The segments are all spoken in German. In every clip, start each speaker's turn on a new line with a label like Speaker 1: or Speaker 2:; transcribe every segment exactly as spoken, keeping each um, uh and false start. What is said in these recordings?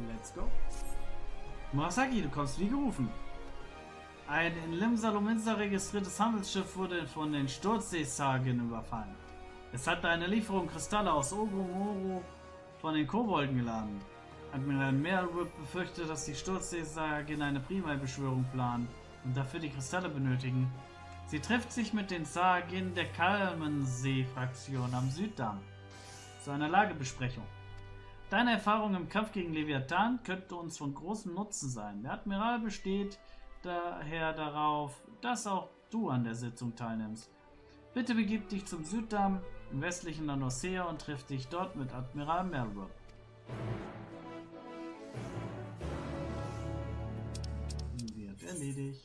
Speaker 1: Let's go. Murasaki, du kommst wie gerufen. Ein in Limsa-Lominsa registriertes Handelsschiff wurde von den Sturzseesagen überfallen. Es hatte eine Lieferung Kristalle aus Ogumoro von den Kobolden geladen. Admiral Merlwood befürchtet, dass die Sturzseesagen eine Primalbeschwörung planen und dafür die Kristalle benötigen. Sie trifft sich mit den Sagen der Kalmensee-Fraktion am Süddamm zu einer Lagebesprechung. Deine Erfahrung im Kampf gegen Leviathan könnte uns von großem Nutzen sein. Der Admiral besteht daher darauf, dass auch du an der Sitzung teilnimmst. Bitte begib dich zum Süddamm im westlichen Nanosea und triff dich dort mit Admiral Merlwood. Wird erledigt.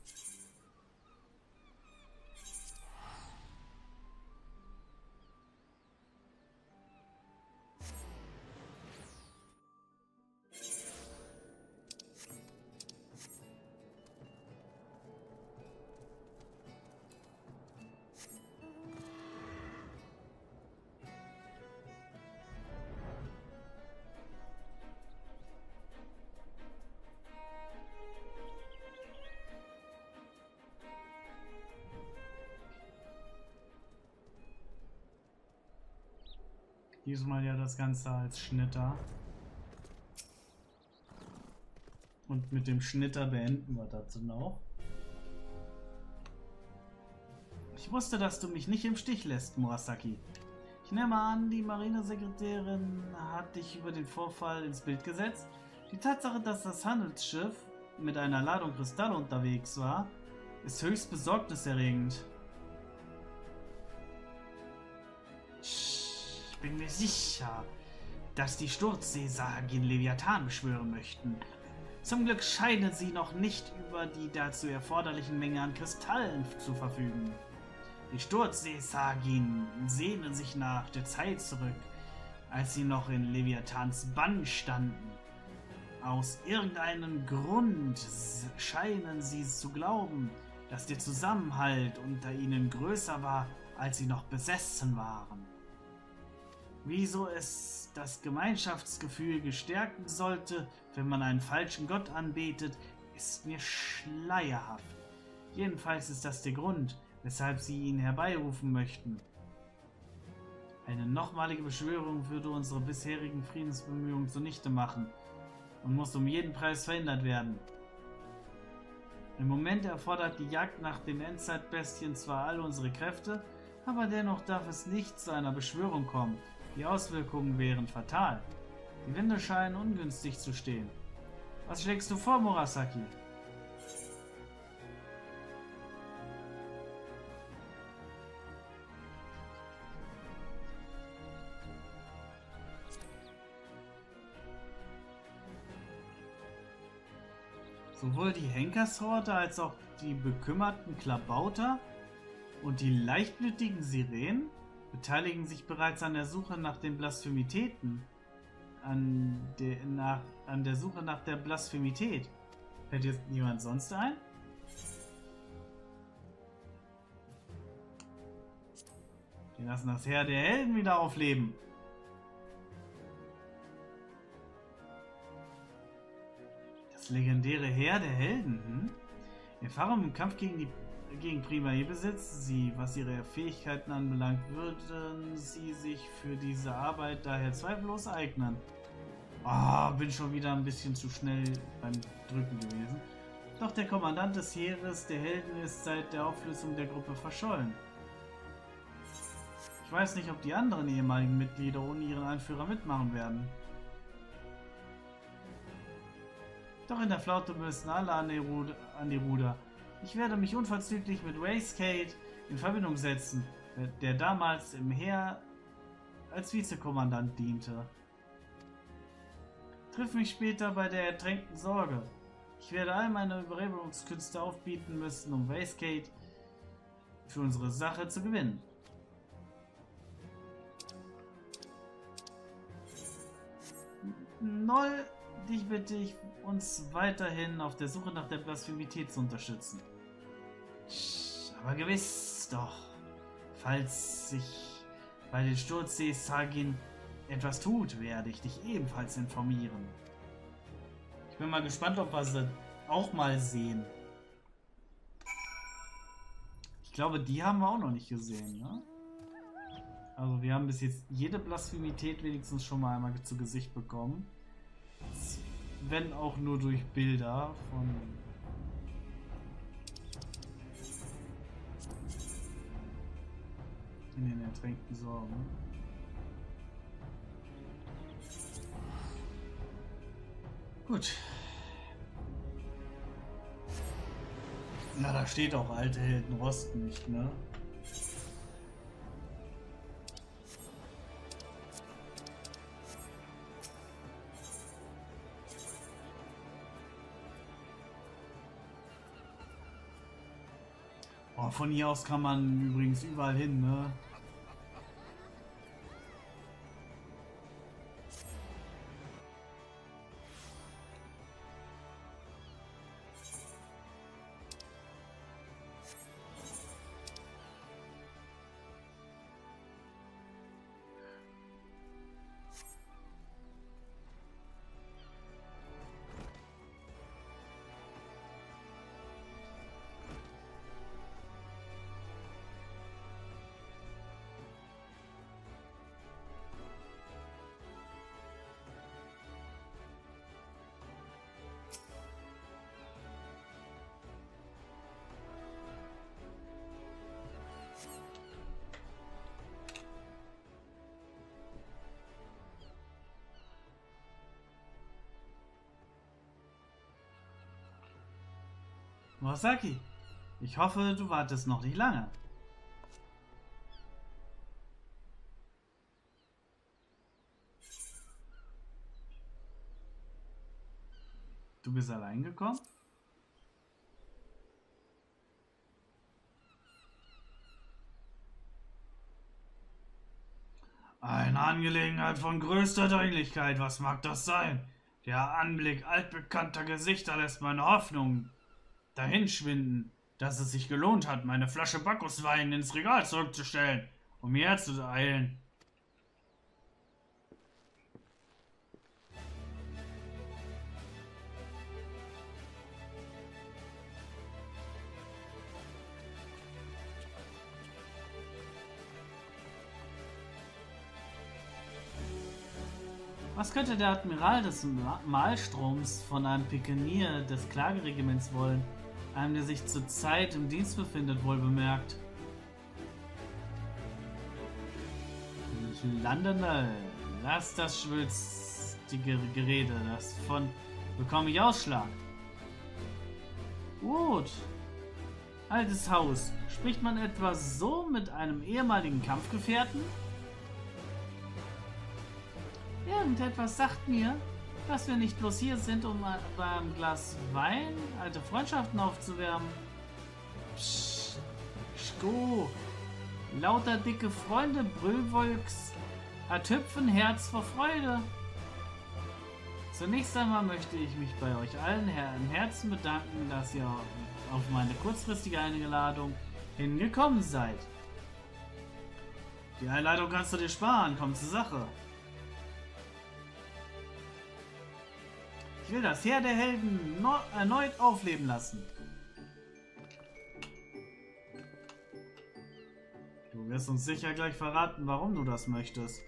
Speaker 1: Diesmal ja das Ganze als Schnitter. Und mit dem Schnitter beenden wir dazu noch. Ich wusste, dass du mich nicht im Stich lässt, Murasaki. Ich nehme an, die Marinesekretärin hat dich über den Vorfall ins Bild gesetzt. Die Tatsache, dass das Handelsschiff mit einer Ladung Kristalle unterwegs war, ist höchst besorgniserregend. Ich bin mir sicher, dass die Sturzseesagen Leviathan beschwören möchten. Zum Glück scheinen sie noch nicht über die dazu erforderlichen Menge an Kristallen zu verfügen. Die Sturzseesagen sehnen sich nach der Zeit zurück, als sie noch in Leviathans Bann standen. Aus irgendeinem Grund scheinen sie zu glauben, dass der Zusammenhalt unter ihnen größer war, als sie noch besessen waren. Wieso es das Gemeinschaftsgefühl gestärken sollte, wenn man einen falschen Gott anbetet, ist mir schleierhaft. Jedenfalls ist das der Grund, weshalb sie ihn herbeirufen möchten. Eine nochmalige Beschwörung würde unsere bisherigen Friedensbemühungen zunichte machen und muss um jeden Preis verhindert werden. Im Moment erfordert die Jagd nach den Endzeitbestien zwar all unsere Kräfte, aber dennoch darf es nicht zu einer Beschwörung kommen. Die Auswirkungen wären fatal. Die Winde scheinen ungünstig zu stehen. Was schlägst du vor, Murasaki? Sowohl die Henkershorde als auch die bekümmerten Klabauter und die leichtblütigen Sirenen beteiligen sich bereits an der Suche nach den Blasphemitäten. An der, nach, an der Suche nach der Blasphemität. Fällt dir jemand sonst ein? Die lassen das Heer der Helden wieder aufleben. Das legendäre Heer der Helden, hm? Erfahrung im Kampf gegen die Gegen Primae besitzen sie. Was ihre Fähigkeiten anbelangt, würden sie sich für diese Arbeit daher zweifellos eignen. Ah, oh, bin schon wieder ein bisschen zu schnell beim Drücken gewesen. Doch der Kommandant des Heeres der Helden ist seit der Auflösung der Gruppe verschollen. Ich weiß nicht, ob die anderen ehemaligen Mitglieder ohne ihren Anführer mitmachen werden. Doch in der Flaute müssen alle an die Ruder. An die Ruder. Ich werde mich unverzüglich mit Wastegate in Verbindung setzen, der damals im Heer als Vizekommandant diente. Triff mich später bei der ertränkten Sorge. Ich werde all meine Überredungskünste aufbieten müssen, um Wastegate für unsere Sache zu gewinnen. Noll, dich bitte ich, uns weiterhin auf der Suche nach der Blasphemität zu unterstützen. Aber gewiss doch, falls sich bei den Sturzseesagen etwas tut, werde ich dich ebenfalls informieren. Ich bin mal gespannt, ob wir sie auch mal sehen. Ich glaube, die haben wir auch noch nicht gesehen, ne? Also wir haben bis jetzt jede Blasphemität wenigstens schon mal einmal zu Gesicht bekommen. Wenn auch nur durch Bilder von... in den ertränkten Sorgen. Gut. Na, da steht auch, alte Helden rosten nicht, ne? Oh, von hier aus kann man übrigens überall hin, ne? Murasaki, ich hoffe, du wartest noch nicht lange. Du bist allein gekommen? Eine Angelegenheit von größter Dringlichkeit. Was mag das sein? Der Anblick altbekannter Gesichter lässt meine Hoffnung dahinschwinden, dass es sich gelohnt hat, meine Flasche Bacchuswein ins Regal zurückzustellen, um hierher zu eilen. Was könnte der Admiral des Malstroms von einem Pikenier des Klageregiments wollen? Einem, der sich zurzeit im Dienst befindet, wohl bemerkt. Landene, lass das schwülstige Gerede, das von bekomme ich Ausschlag. Gut. Altes Haus, spricht man etwa so mit einem ehemaligen Kampfgefährten? Irgendetwas sagt mir, dass wir nicht bloß hier sind, um beim Glas Wein alte Freundschaften aufzuwärmen. Psst, Sko, lauter dicke Freunde, Brüllwolks, hat hüpfen Herz vor Freude. Zunächst einmal möchte ich mich bei euch allen im Herzen bedanken, dass ihr auf meine kurzfristige Einladung hingekommen seid. Die Einladung kannst du dir sparen, komm zur Sache. Ich will das Heer der Helden no erneut aufleben lassen. Du wirst uns sicher gleich verraten, warum du das möchtest.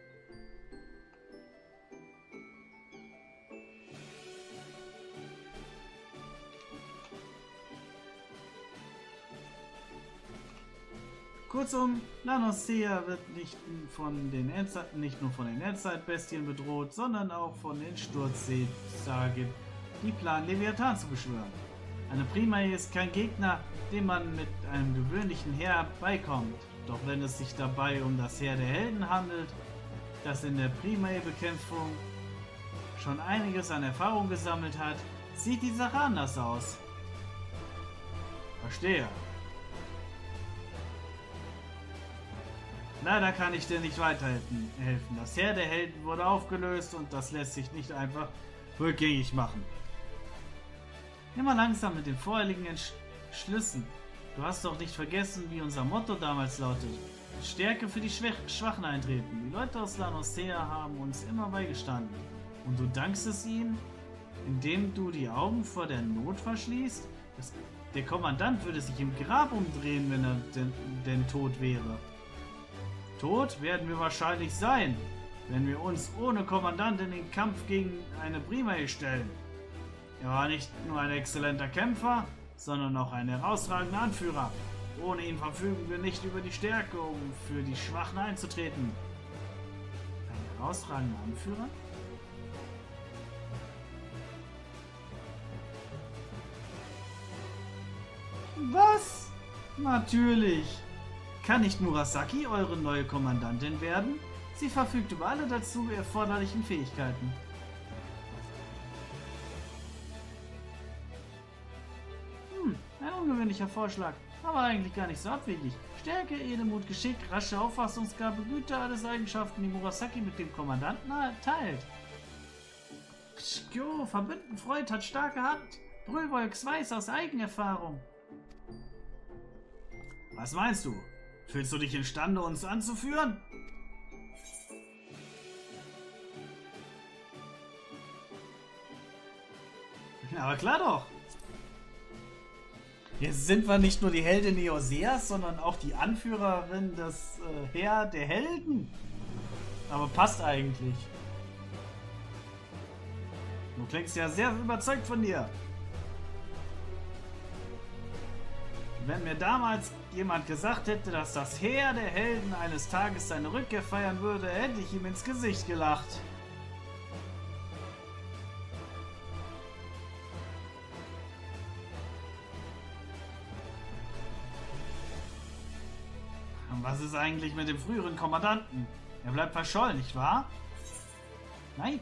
Speaker 1: Kurzum, La Noscea wird nicht, von den Endzeit, nicht nur von den Endzeitbestien bedroht, sondern auch von den Sturzseesagen, die planen, Leviathan zu beschwören. Eine Primae ist kein Gegner, dem man mit einem gewöhnlichen Heer beikommt. Doch wenn es sich dabei um das Heer der Helden handelt, das in der Primae-Bekämpfung schon einiges an Erfahrung gesammelt hat, sieht die Sache anders aus. Verstehe. Leider kann ich dir nicht weiterhelfen. Das Heer der Helden wurde aufgelöst und das lässt sich nicht einfach rückgängig machen. Immer langsam mit den vorherigen Entschlüssen. Du hast doch nicht vergessen, wie unser Motto damals lautet. Stärke für die Schwach Schwachen eintreten. Die Leute aus La Noscea haben uns immer beigestanden. Und du dankst es ihnen? Indem du die Augen vor der Not verschließt? Das, der Kommandant würde sich im Grab umdrehen, wenn er denn, denn tot wäre. Tot werden wir wahrscheinlich sein, wenn wir uns ohne Kommandant in den Kampf gegen eine Primae stellen. Er war nicht nur ein exzellenter Kämpfer, sondern auch ein herausragender Anführer. Ohne ihn verfügen wir nicht über die Stärke, um für die Schwachen einzutreten. Ein herausragender Anführer? Was? Natürlich. Kann nicht Murasaki eure neue Kommandantin werden? Sie verfügt über alle dazu erforderlichen Fähigkeiten. Hm, ein ungewöhnlicher Vorschlag, aber eigentlich gar nicht so abwegig. Stärke, Edelmut, Geschick, rasche Auffassungsgabe, Güte, alles Eigenschaften, die Murasaki mit dem Kommandanten teilt. Shikyo, Verbünden Freud hat starke Hand. Brüllwolks weiß aus Eigenerfahrung. Was meinst du? Fühlst du dich imstande, uns anzuführen? Aber klar doch. Jetzt sind wir nicht nur die Heldin Eoseas, sondern auch die Anführerin des äh, Heer der Helden. Aber passt eigentlich. Du klingst ja sehr überzeugt von dir. Wenn mir damals jemand gesagt hätte, dass das Heer der Helden eines Tages seine Rückkehr feiern würde, hätte ich ihm ins Gesicht gelacht. Und was ist eigentlich mit dem früheren Kommandanten? Er bleibt verschollen, nicht wahr? Nein.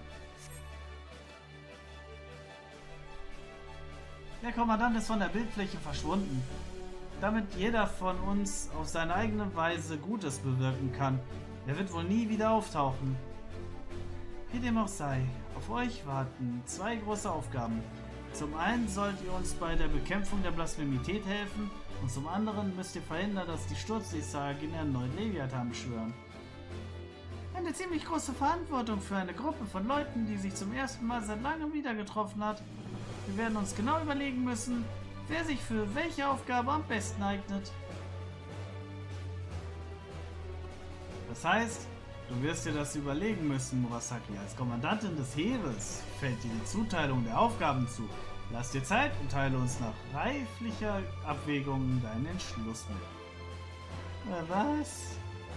Speaker 1: Der Kommandant ist von der Bildfläche verschwunden. Damit jeder von uns auf seine eigene Weise Gutes bewirken kann. Er wird wohl nie wieder auftauchen. Wie dem auch sei, auf euch warten zwei große Aufgaben. Zum einen sollt ihr uns bei der Bekämpfung der Blasphemität helfen und zum anderen müsst ihr verhindern, dass die Sturzseesagin erneut Leviathan beschwören. Eine ziemlich große Verantwortung für eine Gruppe von Leuten, die sich zum ersten Mal seit langem wieder getroffen hat. Wir werden uns genau überlegen müssen, wer sich für welche Aufgabe am besten eignet. Das heißt, du wirst dir das überlegen müssen, Murasaki. Als Kommandantin des Heeres fällt dir die Zuteilung der Aufgaben zu. Lass dir Zeit und teile uns nach reiflicher Abwägung deinen Entschluss mit. Äh, was?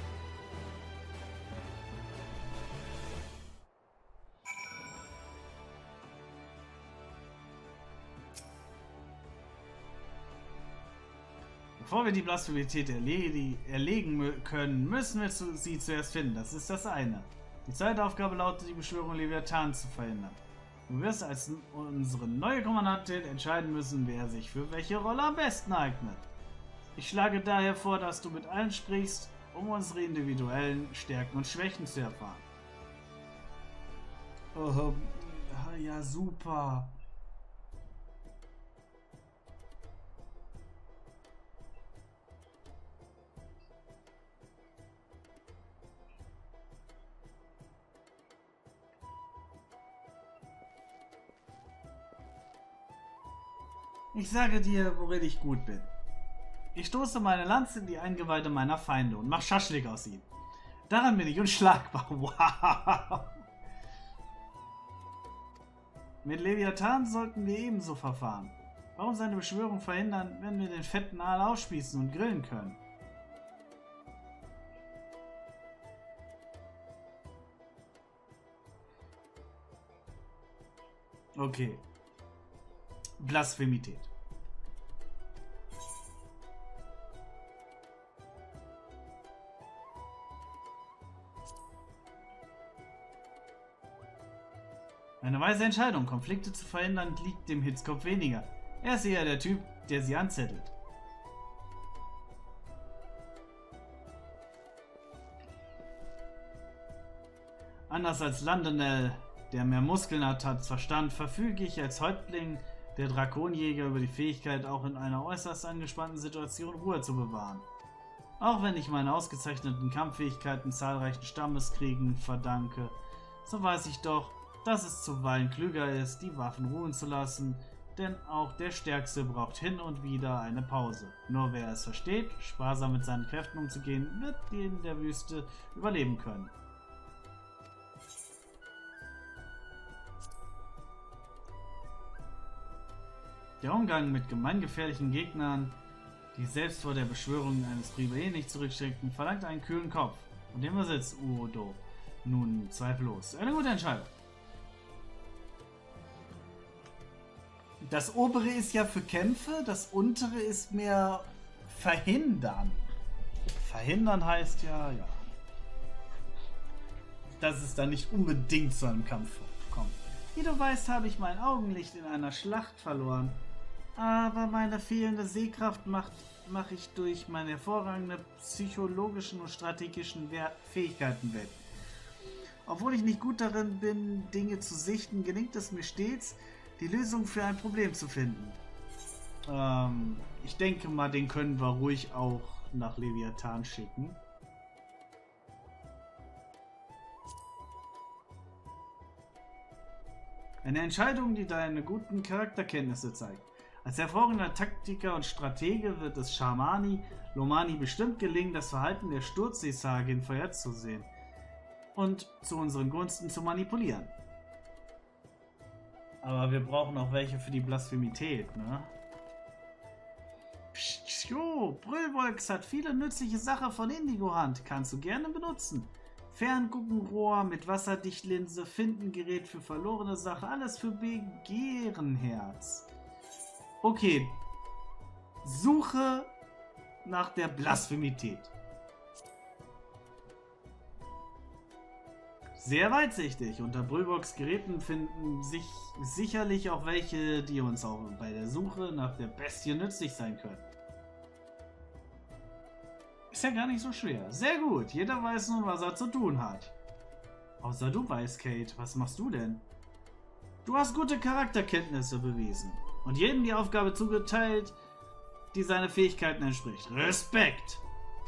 Speaker 1: Bevor wir die Blasphemität erlegen können, müssen wir sie zuerst finden. Das ist das eine. Die zweite Aufgabe lautet, die Beschwörung Leviathan zu verhindern. Du wirst als unsere neue Kommandantin entscheiden müssen, wer sich für welche Rolle am besten eignet. Ich schlage daher vor, dass du mit allen sprichst, um unsere individuellen Stärken und Schwächen zu erfahren. Oh, ja, super. Ich sage dir, worin ich gut bin. Ich stoße meine Lanze in die Eingeweide meiner Feinde und mach Schaschlik aus ihnen. Daran bin ich unschlagbar. Wow! Mit Leviathan sollten wir ebenso verfahren. Warum seine Beschwörung verhindern, wenn wir den fetten Aal aufspießen und grillen können? Okay. Blasphemität. Eine weise Entscheidung. Konflikte zu verhindern liegt dem Hitzkopf weniger. Er ist eher der Typ, der sie anzettelt. Anders als Landonel, der mehr Muskeln hat als Verstand, verfüge ich als Häuptling der Drakonjäger über die Fähigkeit, auch in einer äußerst angespannten Situation Ruhe zu bewahren. Auch wenn ich meine ausgezeichneten Kampffähigkeiten zahlreichen Stammeskriegen verdanke, so weiß ich doch, dass es zuweilen klüger ist, die Waffen ruhen zu lassen, denn auch der Stärkste braucht hin und wieder eine Pause. Nur wer es versteht, sparsam mit seinen Kräften umzugehen, wird in der Wüste überleben können. Der Umgang mit gemeingefährlichen Gegnern, die selbst vor der Beschwörung eines Privé nicht zurückschreckten, verlangt einen kühlen Kopf. Und den besitzt Udo nun zweifellos. Eine gute Entscheidung. Das obere ist ja für Kämpfe, das untere ist mehr verhindern. Verhindern heißt ja, ja, dass es dann nicht unbedingt zu einem Kampf kommt. Wie du weißt, habe ich mein Augenlicht in einer Schlacht verloren. Aber meine fehlende Sehkraft macht, mache ich durch meine hervorragenden psychologischen und strategischen Fähigkeiten wett. Obwohl ich nicht gut darin bin, Dinge zu sichten, gelingt es mir stets, die Lösung für ein Problem zu finden. Ähm, ich denke mal, den können wir ruhig auch nach Leviathan schicken. Eine Entscheidung, die deine guten Charakterkenntnisse zeigt. Als hervorragender Taktiker und Stratege wird es Shamani Lomani bestimmt gelingen, das Verhalten der Sturzseesagin vorherzusehen und zu unseren Gunsten zu manipulieren. Aber wir brauchen auch welche für die Blasphemität, ne? Psst, jo, Brüllwolks hat viele nützliche Sachen von Indigo-Hand. Kannst du gerne benutzen. Fernguckenrohr mit Wasserdichtlinse, Findengerät für verlorene Sachen, alles für Begehrenherz. Okay. Suche nach der Blasphemität. Sehr weitsichtig. Unter Brüllwolks Geräten finden sich sicherlich auch welche, die uns auch bei der Suche nach der Bestie nützlich sein können. Ist ja gar nicht so schwer. Sehr gut. Jeder weiß nun, was er zu tun hat. Außer du weißt, Kate. Was machst du denn? Du hast gute Charakterkenntnisse bewiesen. Und jedem die Aufgabe zugeteilt, die seine Fähigkeiten entspricht. Respekt!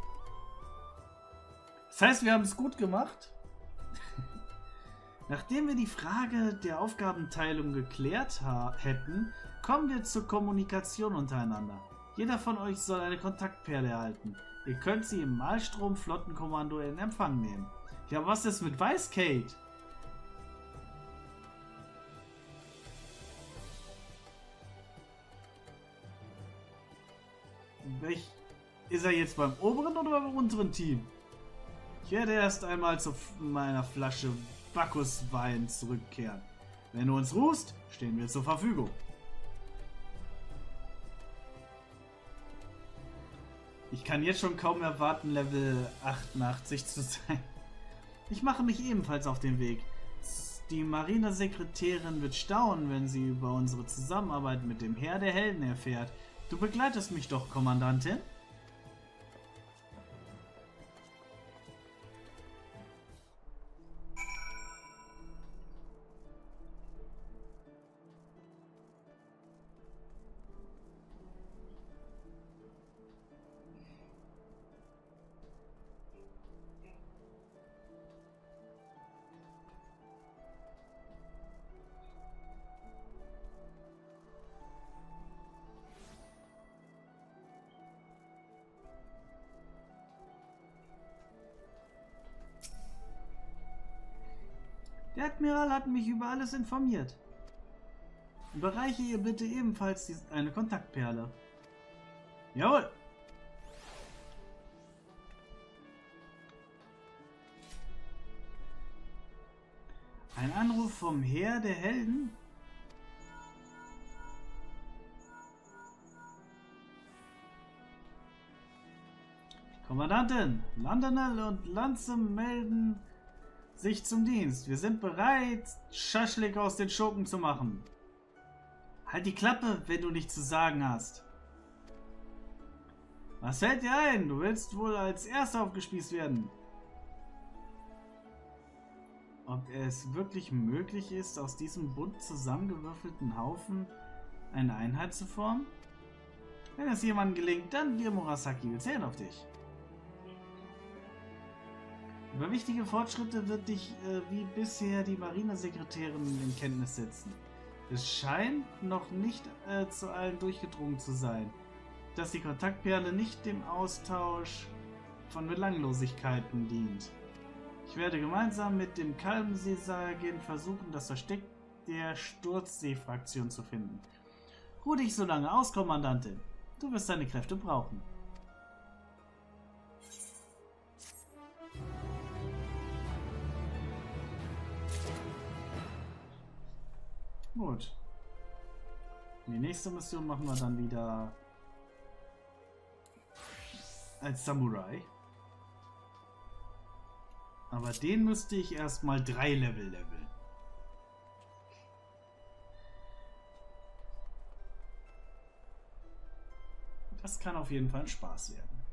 Speaker 1: Das heißt, wir haben es gut gemacht. Nachdem wir die Frage der Aufgabenteilung geklärt hätten, kommen wir zur Kommunikation untereinander. Jeder von euch soll eine Kontaktperle erhalten. Ihr könnt sie im Malstrom-Flottenkommando in Empfang nehmen. Ja, was ist mit Weiß, Kate? Welch, ist er jetzt beim oberen oder beim unteren Team? Ich werde erst einmal zu meiner Flasche Bacchuswein zurückkehren. Wenn du uns rufst, stehen wir zur Verfügung. Ich kann jetzt schon kaum erwarten, Level achtundachtzig zu sein. Ich mache mich ebenfalls auf den Weg. Die Marinesekretärin wird staunen, wenn sie über unsere Zusammenarbeit mit dem Heer der Helden erfährt. Du begleitest mich doch, Kommandantin? Der Admiral hat mich über alles informiert. Überreiche ihr bitte ebenfalls die, eine Kontaktperle. Jawohl! Ein Anruf vom Heer der Helden? Kommandantin, Landernell und Lanze melden sich zum Dienst. Wir sind bereit, Schaschlik aus den Schurken zu machen. Halt die Klappe, wenn du nichts zu sagen hast. Was fällt dir ein? Du willst wohl als Erster aufgespießt werden. Ob es wirklich möglich ist, aus diesem bunt zusammengewürfelten Haufen eine Einheit zu formen? Wenn es jemandem gelingt, dann wir, Murasaki, wir zählen auf dich. Über wichtige Fortschritte wird dich äh, wie bisher die Marinesekretärin in Kenntnis setzen. Es scheint noch nicht äh, zu allen durchgedrungen zu sein, dass die Kontaktperle nicht dem Austausch von Belanglosigkeiten dient. Ich werde gemeinsam mit dem Kalmseesagen versuchen, das Versteck der Sturzsee-Fraktion zu finden. Ruh dich so lange aus, Kommandantin. Du wirst deine Kräfte brauchen. Gut. Die nächste Mission machen wir dann wieder als Samurai. Aber den müsste ich erstmal drei Level leveln. Das kann auf jeden Fall ein Spaß werden.